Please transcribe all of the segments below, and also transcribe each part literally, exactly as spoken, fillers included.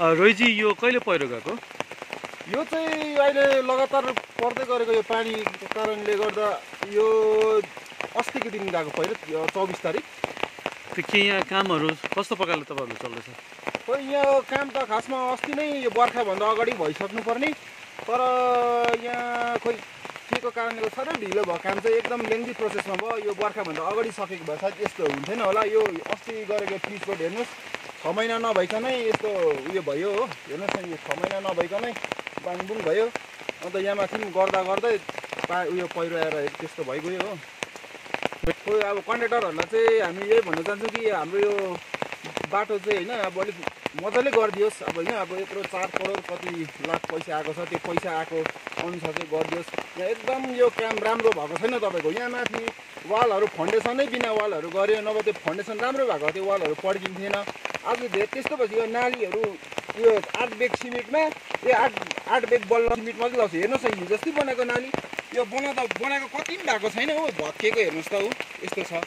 रोहिजी यो कहिले पहिरो गएको? यो चाहिँ अहिले लगातार पर्दै गरेको यो पानीको कारणले गर्दा यो अस्तिको दिन गएको पहिरो चौबिस तारिक। त्यो के यहाँ कामहरू कस्तो प्रकारले तपाईँहरू चल्दैछ? खोइ यहाँ काम त खासमा अस्ति नै यो बर्खाभन्दा अगाडि भइसक्नु पर्ने, तर यहाँ खोइ के को कारणले साह्रै ढिलो भयो। काम चाहिँ एकदम लेन्दी प्रोसेसमा भयो। यो बर्खाभन्दा अगाडि सकेको भए सायद यस्तो हुन्थेन होला। यो अस्ति गरेको पिच रोड हेर्नुहोस्, छ महिना नभइकनै यस्तो उयो भयो हो। हेर्नुहोस् न, यो छ महिना नभइकनै बाङबुङ भयो। अन्त यहाँ माथि पनि गर्दा गर्दै पा उयो पहिरो आएर त्यस्तो भइगयो हो। खोइ अब कन्ट्र्याक्टरहरूलाई चाहिँ हामी यही भन्न चाहन्छौँ कि हाम्रो यो बाटो चाहिँ होइन अब अलिक मजाले गरिदियोस्। अब होइन अब यत्रो चार करोड कति लाख पैसा आएको छ, त्यो पैसा आएको अनुसार चाहिँ गरिदियोस्। यहाँ एकदम यो काम राम्रो भएको छैन तपाईँको। यहाँ माथि वालहरू फाउन्डेसनै बिना वालहरू गऱ्यो, नभए त्यो फाउन्डेसन राम्रो भएको त्यो वालहरू पड्किन्थेन। आज धेरै त्यस्तो भएपछि यो नालीहरू यो आठ बेग सिमेन्टमा यो आठ आठ बेग बल्ल सिमेन्ट मात्रै लाउँछ। हेर्नुहोस् न, हिजो अस्ति बनाएको नाली यो बनाउँदा बनाएको कति पनि भएको छैन हो, भत्किएको हेर्नुहोस् त हो, यस्तो छ।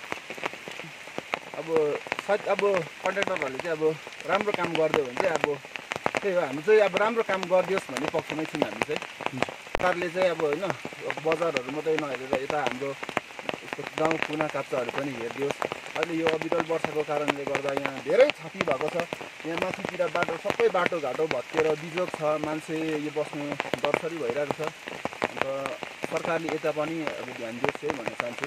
अब सायद अब कन्ट्र्याक्टरहरूले चाहिँ अब राम्रो काम गरिदियो भने चाहिँ अब त्यही हो, हामी चाहिँ अब राम्रो काम गरिदियोस् भन्ने पक्षमै छौँ हामी चाहिँ। सरकारले चाहिँ अब होइन बजारहरू मात्रै नहेरेर यता हाम्रो गाउँ कुना काप्चाहरू पनि हेरिदियोस्। अहिले यो अविरल वर्षाको कारणले गर्दा यहाँ धेरै क्षति भएको छ। यहाँ माथितिर बाटो सबै बाटोघाटो भत्किएर बिजोग छ, मान्छे यो बस्नु दरसरी भइरहेको छ। अन्त सरकारले यता पनि अब ध्यान दियोस् है भन्न चाहन्छु।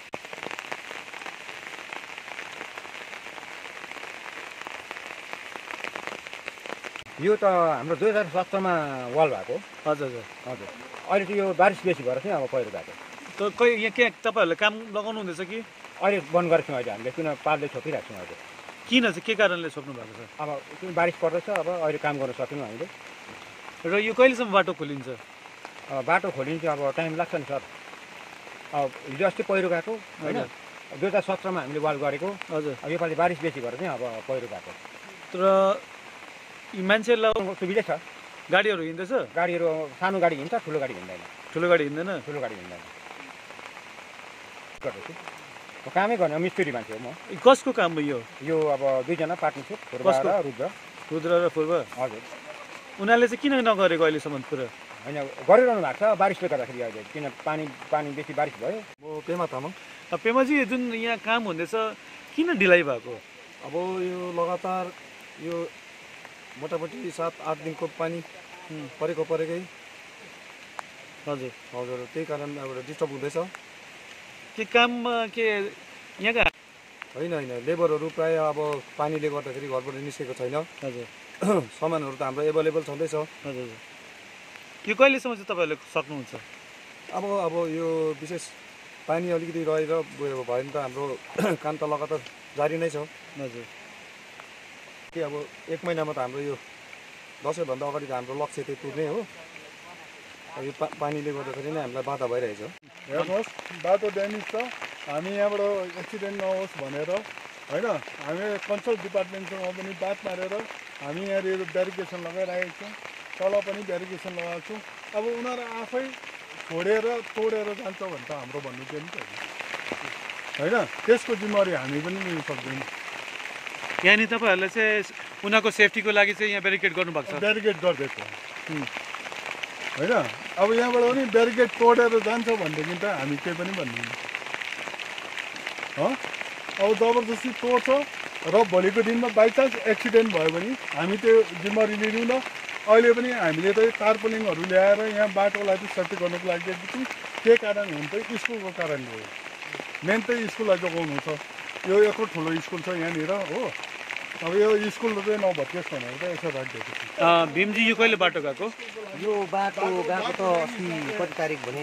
यो त हाम्रो दुई हजार सत्रमा वाल भएको। हजुर हजुर हजुर अहिले त यो बारिस बेसी भएर चाहिँ अब पहिरो गएको। त कोही यहाँ के तपाईँहरूले काम लगाउनु हुँदैछ कि? अहिले बन्द गरेको छौँ अहिले हामीले, किन पालले छोपिरहेको छौँ अहिले। किन चाहिँ के कारणले छोप्नु भएको छ? अब किन बारिस पर्दैछ, अब अहिले काम गर्न सकेनौँ हामीले। र यो कहिलेसम्म बाटो खोलिन्छ? अब बाटो खोलिन्छ अब टाइम लाग्छ नि सर। अब हिजो अस्ति पहिरो गएको होइन, दुई हजार सत्रमा हामीले वाल गरेको। हजुर। अब योपालि बारिस बेसी भएर चाहिँ अब पहिरो गएको। तर यी मान्छेहरूलाई सुविधै छ, गाडीहरू हिँड्दैछ? गाडीहरू सानो गाडी हिँड्छ, ठुलो गाडी हिँड्दैन। ठुलो गाडी हिँड्दैन? ठुलो गाडी हिँड्दैन। गर्दैछु कामै गर्ने मिस्त्री मान्छे हो म। कसको काम हो यो? यो अब दुईजना पार्टनरसिप, फुर्बा र रुद्र। रुद्र र फुर्बा? हजुर। उनीहरूले चाहिँ किन नगरेको अहिलेसम्म पुरा? होइन गरिरहनु भएको छ बारिसले गर्दाखेरि। अहिले किन पानी पानी बेसी बारिस भयो। म पेमा तामाङ। पेमाजी जुन यहाँ काम हुँदैछ किन ढिलाइ भएको? अब यो लगातार यो मोटामोटी सात आठ दिनको पानी परेको परेकै। हजुर हजुर, त्यही कारण अब डिस्टर्ब हुँदैछ। के काममा के यहाँका होइन होइन लेबरहरू प्रायः अब पानीले गर्दाखेरि घरबाट निस्केको छैन। हजुर। सामानहरू त हाम्रो एभाइलेबल छँदैछ। हजुर। यो कहिलेसम्म चाहिँ तपाईँहरूले सक्नुहुन्छ? अब अब यो विशेष पानी अलिकति रहेर भयो भने त हाम्रो काम त लगातार जारी नै छ। हजुर। के अब एक महिनामा त हाम्रो यो दसैँभन्दा अगाडि त हाम्रो लक्ष्य त्यही पुग्ने हो। यो पा पानीले गर्दाखेरि नै हामीलाई बाधा भइरहेछ। हेर्नुहोस्, बाटो ड्यामेज छ। हामी यहाँबाट एक्सिडेन्ट नहोस् भनेर होइन हामी कन्सल्ट डिपार्टमेन्टसँग पनि बात मारेर हामी यहाँनिर ब्यारिकेसन लगाइरहेको छौँ। तल पनि ब्यारिकेसन लगाएको छौँ। अब उनीहरू आफै छोडेर तोडेर जान्छ भने त हाम्रो भन्नु चाहिँ नि होइन, त्यसको जिम्मेवारी हामी पनि लिन सक्दैनौँ। यहाँनिर तपाईँहरूले चाहिँ उनीहरूको सेफ्टीको लागि चाहिँ यहाँ ब्यारिकेड गर्नुभएको छ? ब्यारिकेड गरिदिएको होइन। अब यहाँबाट पनि ब्यारिकेड तोडेर जान्छ भनेदेखि त हामी केही पनि भन्दैनौँ। अब जबरजस्ती तोड्छ र भोलिको दिनमा बाइचान्स एक्सिडेन्ट भयो भने हामी त्यो जिम्मेवारी लिँदैनौँ। अहिले पनि हामीले त टार्पोलिङहरू ल्याएर यहाँ बाटोलाई चाहिँ सेफ्टी गर्नुको लागि चाहिँ के कारण हुन्छ? स्कुलको कारणले हो। मेन चाहिँ स्कुललाई जोगाउनु छ। यो यत्रो ठुलो स्कुल छ यहाँनिर हो। अब यो स्कुल चाहिँ नभत्कियोस् भनेर त यसो राखिदिएको छु। भीमजी यो कहिले बाटो गएको? यो बाटो गएको त अस्ति कति तारिक भने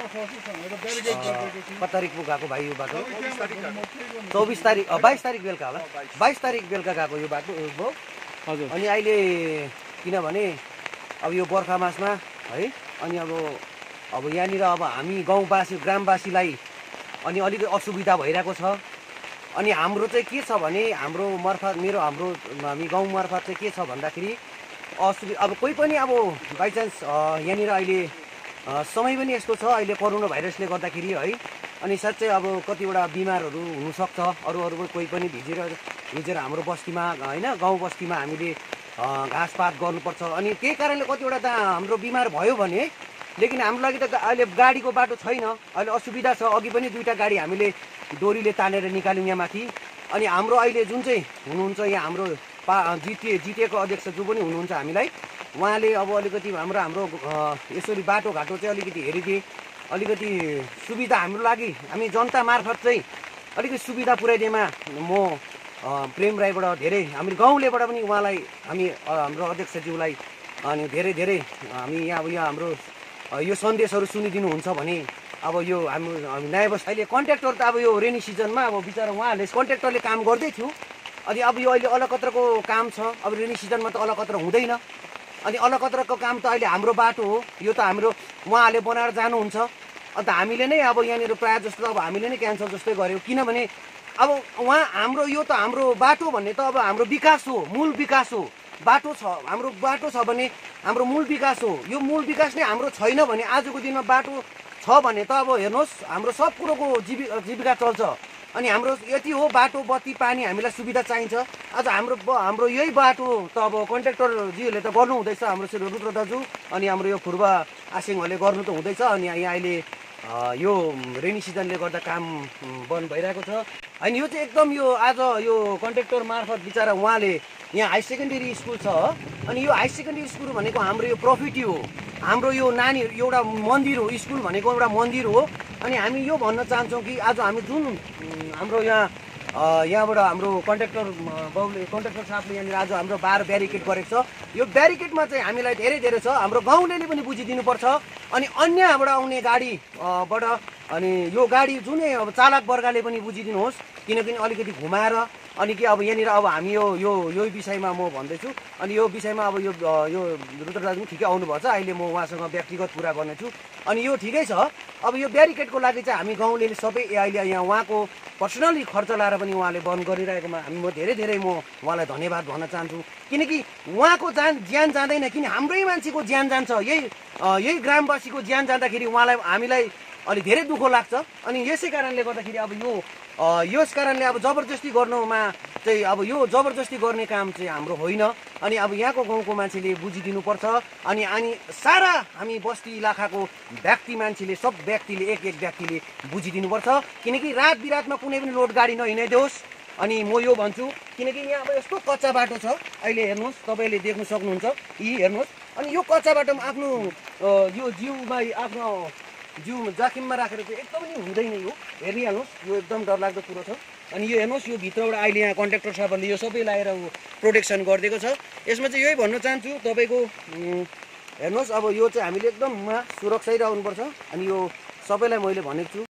कति तारिक पो गएको भाइ यो बाटो? चौबिस तारिक बाइस तारिक बेलुका होला। बाइस तारिक बेलुका गएको यो बाटो हो। हजुर। अनि अहिले किनभने अब यो बर्खा मासमा है, अनि अब अब यहाँनिर अब हामी गाउँवासी ग्रामवासीलाई अनि अलिकति असुविधा भइरहेको छ। अनि हाम्रो चाहिँ के छ भने हाम्रो मार्फत मेरो हाम्रो हामी गाउँ मार्फत चाहिँ के छ भन्दाखेरि असुविधा अब कोही पनि अब बाइचान्स यहाँनिर अहिले समय पनि यस्तो छ अहिले कोरोना भाइरसले गर्दाखेरि है। अनि साँच्चै अब कतिवटा बिमारहरू हुनसक्छ। अरू अरू कोही पनि भिजेर भिजेर हाम्रो बस्तीमा होइन गाउँ बस्तीमा हामीले घाँसपात गर्नुपर्छ। अनि त्यही कारणले कतिवटा त हाम्रो बिमार भयो भने, लेकिन हाम्रो लागि त अहिले गाडीको बाटो छैन, अहिले असुविधा छ। अघि पनि दुईवटा गाडी हामीले डोरीले तानेर निकाल्यौँ यहाँ माथि। अनि हाम्रो अहिले जुन चाहिँ हुनुहुन्छ यहाँ हाम्रो पा जिटिए जिटिएको अध्यक्ष जो पनि हुनुहुन्छ हामीलाई, उहाँले अब अलिकति हाम्रो हाम्रो यसरी बाटोघाटो चाहिँ अलिकति हेरिदिए, अलिकति सुविधा हाम्रो लागि हामी जनता मार्फत चाहिँ अलिकति सुविधा पुर्याइदिएमा म प्रेम राईबाट धेरै हामी गाउँलेबाट पनि उहाँलाई हामी हाम्रो अध्यक्षज्यूलाई अनि धेरै धेरै हामी यहाँ अब यहाँ हाम्रो यो सन्देशहरू सुनिदिनुहुन्छ भने अब यो हाम्रो नयाँ बस अहिले कन्ट्र्याक्टर त अब यो रेनी सिजनमा अब बिचरा उहाँहरूले कन्ट्र्याक्टरले काम गर्दै थियो। अनि अब यो अहिले अलकत्रको काम छ, अब रेनी सिजनमा त अलकत्र हुँदैन। अनि अलकत्रको काम त अहिले हाम्रो बाटो हो, यो त हाम्रो उहाँहरूले बनाएर जानुहुन्छ। अन्त हामीले नै अब यहाँनिर प्रायः जस्तो अब हामीले नै क्यान्सल जस्तै गऱ्यौँ, किनभने अब उहाँ हाम्रो यो त हाम्रो बाटो भन्ने त अब हाम्रो विकास हो, मूल विकास हो। बाटो छ, हाम्रो बाटो छ भने हाम्रो मूल विकास हो। यो मूल विकास नै हाम्रो छैन भने आजको दिनमा बाटो छ भने त अब हेर्नुहोस् हाम्रो सब कुरोको जीवि जीविका चल्छ। अनि हाम्रो यति हो, बाटो बत्ती पानी हामीलाई सुविधा चाहिन्छ। आज हाम्रो हाम्रो यही बाटो त अब कन्ट्र्याक्टरजीहरूले त गर्नु हुँदैछ, हाम्रो श्री रुद्र दाजु अनि हाम्रो यो फुर्बा आसिङहरूले गर्नु त हुँदैछ। अनि यहाँ अहिले यो रेनी सिजनले गर्दा काम बन्द भइरहेको छ। अनि यो चाहिँ एकदम यो आज यो कन्ट्र्याक्टर मार्फत बिचरा उहाँले यहाँ हाई सेकेन्डरी स्कुल छ, अनि यो हाई सेकेन्डरी स्कुल भनेको हाम्रो यो प्रफिटी हो, हाम्रो यो नानीहरू एउटा मन्दिर हो, स्कुल भनेको एउटा मन्दिर हो। अनि हामी यो भन्न चाहन्छौँ कि आज हामी जुन हाम्रो यहाँ यहाँबाट हाम्रो कन्ट्र्याक्टर बाउले कन्ट्र्याक्टर साहबले यहाँनिर आज हाम्रो बार ब्यारिकेड गरेको छ। यो ब्यारिकेडमा चाहिँ हामीलाई धेरै धेरै छ, हाम्रो गाउँलेले पनि बुझिदिनुपर्छ। अनि अन्यबाट आउने गाडीबाट अनि यो गाडी जुनै अब चालक वर्गले पनि बुझिदिनुहोस्, किनकि अलिकति घुमाएर अनि कि अब यहाँनिर अब हामी यो यो यो विषयमा म भन्दैछु। अनि यो विषयमा अब यो यो रुद्र दाजु पनि ठिकै आउनुभएको छ, अहिले म उहाँसँग व्यक्तिगत कुरा गर्नेछु। अनि यो ठिकै छ। अब यो ब्यारिकेडको लागि चाहिँ हामी गाउँले सबै अहिले यहाँ उहाँको पर्सनली खर्च लाएर पनि उहाँले बन्द गरिरहेकोमा हामी म धेरै धेरै म उहाँलाई धन्यवाद भन्न चाहन्छु। किनकि उहाँको जान ज्यान जाँदैन, किन हाम्रै मान्छेको ज्यान जान्छ, यही यही ग्रामवासीको ज्यान जाँदाखेरि उहाँलाई हामीलाई अलि धेरै दुःख लाग्छ। अनि यसै कारणले गर्दाखेरि अब यो यस कारणले अब जबरजस्ती गर्नुमा चाहिँ अब यो जबरजस्ती गर्ने काम चाहिँ हाम्रो होइन। अनि अब यहाँको गाउँको मान्छेले बुझिदिनुपर्छ। अनि अनि सारा हामी बस्ती इलाकाको व्यक्ति मान्छेले सब व्यक्तिले एक एक व्यक्तिले बुझिदिनुपर्छ, किनकि रात बिरातमा कुनै पनि लोड गाडी नहिँडाइदियोस्। अनि म यो भन्छु, किनकि यहाँ अब यस्तो कच्चा बाटो छ, अहिले हेर्नुहोस् तपाईँले देख्न सक्नुहुन्छ यी हेर्नुहोस्। अनि यो कच्चा बाटोमा आफ्नो यो जिउमा आफ्नो जिउ जोखिममा राखेर चाहिँ एकदम नि हुँदैन। यो हेरिहाल्नुहोस्, यो एकदम डरलाग्दो कुरो छ। अनि यो हेर्नुहोस्, यो भित्रबाट अहिले यहाँ कन्ट्र्याक्टर साहबले यो सबै लगाएर प्रोटेक्सन गरिदिएको छ। यसमा चाहिँ यही भन्न चाहन्छु तपाईँको हेर्नुहोस्, अब यो चाहिँ हामीले एकदम सुरक्षै रहनुपर्छ। अनि यो सबैलाई मैले भनेको छु।